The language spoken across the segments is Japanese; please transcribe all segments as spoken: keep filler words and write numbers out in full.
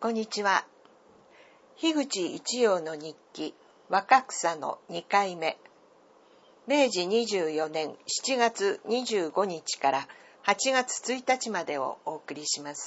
こんにちは。樋口一葉の日記若草のにかいめ、めいじにじゅうよねんしちがつにじゅうごにちからはちがつついたちまでをお送りします。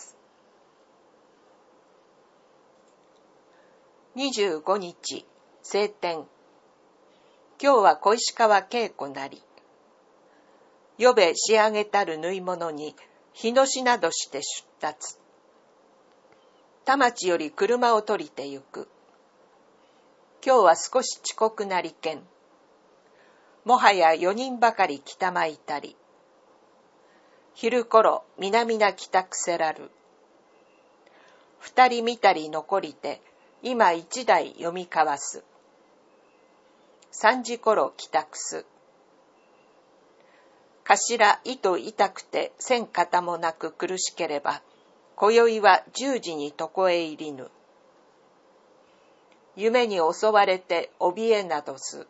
にじゅうごにち晴天。今日は小石川稽古なり。よべ仕上げたる縫い物に日のしなどして出立。田町より車を取りてゆく。今日は少し遅刻なりけん。もはやよにんばかり来たまいたり。昼頃南な帰宅せらる。二人見たり残りて、今一台読み交わす。三時頃帰宅す。頭糸痛くて線方もなく苦しければ、今宵は十時に床へ入りぬ。夢に襲われて怯えなどす。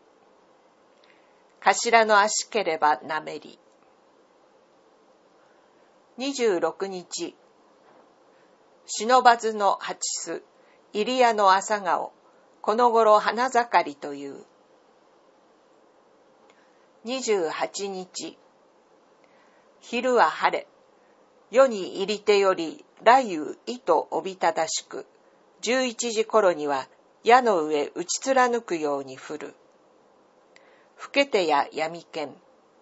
頭の足ければなめり。にじゅうろくにち、忍ばずの八巣、入谷の朝顔、この頃花盛りという。にじゅうはちにち、昼は晴れ、夜に入りてより雷雨意とおびただしく、じゅういちじ頃には矢の上打ち貫くように降る。更けてや闇けん。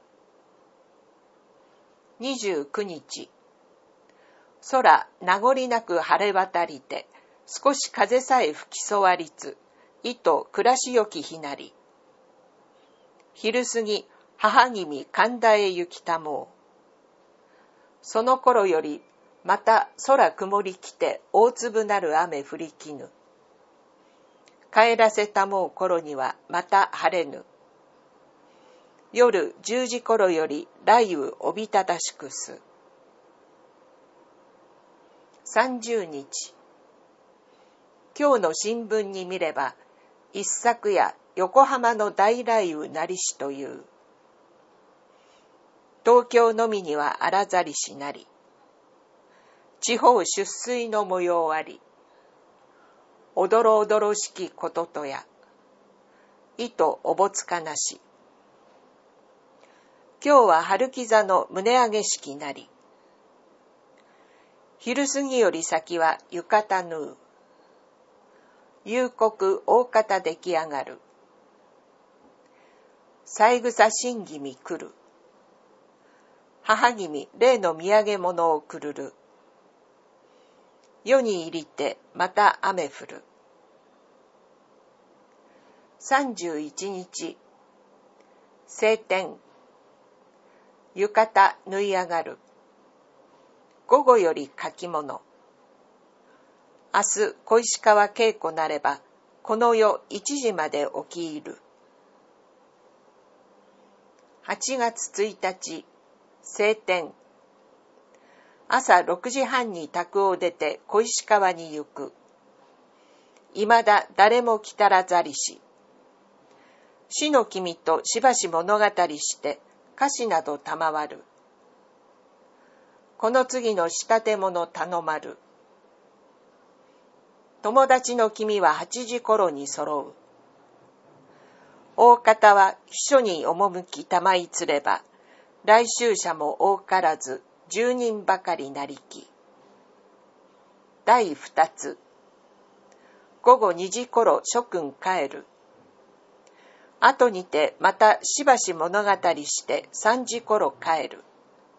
にじゅうくにち、空名残なく晴れ渡りて、少し風さえ吹きそわりつ、意と暮らしよき日なり。昼過ぎ、母君神田へ行きたもう。その頃より、また空曇りきて大粒なる雨降りきぬ。帰らせたもう頃にはまた晴れぬ。夜じゅうじ頃より雷雨おびただしくす。さんじゅうにち、今日の新聞に見れば、一昨夜横浜の大雷雨なりしという。東京のみには荒ざりしなり。地方出水の模様あり。おどろおどろしきこととや。意とおぼつかなし。今日は春木座の胸上げ式なり。昼過ぎより先は浴衣縫う。夕刻大方出来上がる。三枝新君来る。母君例の土産物をくるる。夜に入りてまた雨降る。さんじゅういちにち、晴天。浴衣縫い上がる。午後より書き物。明日小石川稽古なれば、この夜一時まで起き入る。はちがつついたち、晴天。朝ろくじはんに宅を出て小石川に行く。いまだ誰も来たらざりし。死の君としばし物語して歌詞など賜る。この次の仕立て物頼まる。友達の君ははちじ頃に揃う。大方は秘書に赴きたまいつれば、来衆者も多からず十人ばかりなりき。だい二つ。午後二時頃諸君帰る。後にてまたしばし物語して三時頃帰る。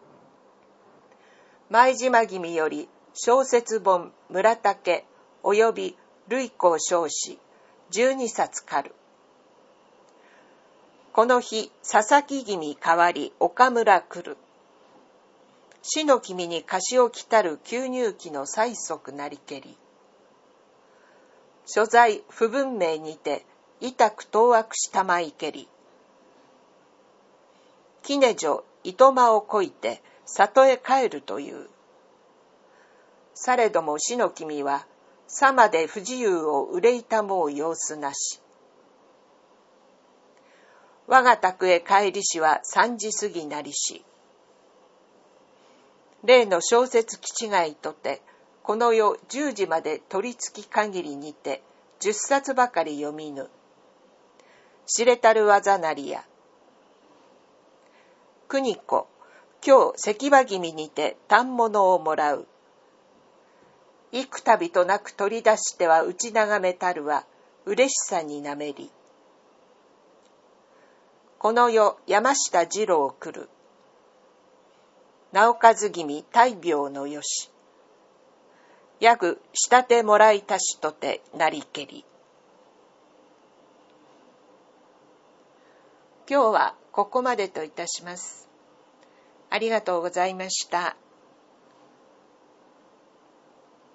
前島君より小説本村竹および類校少子十二冊借る。この日佐々木君代わり岡村来る。死の君に菓子を来たる吸入器の催促なりけり。所在不文明にて痛く当惑したまいけり。杵女糸間をこいて里へ帰るという。されども死の君はさまで不自由を憂いたもう様子なし。我が宅へ帰りしは三時過ぎなりし。例の小説気違いとてこの夜十時まで取り付き限りにて十冊ばかり読みぬ。知れたる技なりや。邦子、今日関場気味にて反物をもらう。幾度となく取り出しては打ち眺めたるは嬉しさになめり。この夜山下二郎来る。直数君大病のよし。やぐ仕立てもらいたしとてなりけり。今日はここまでといたします。ありがとうございました。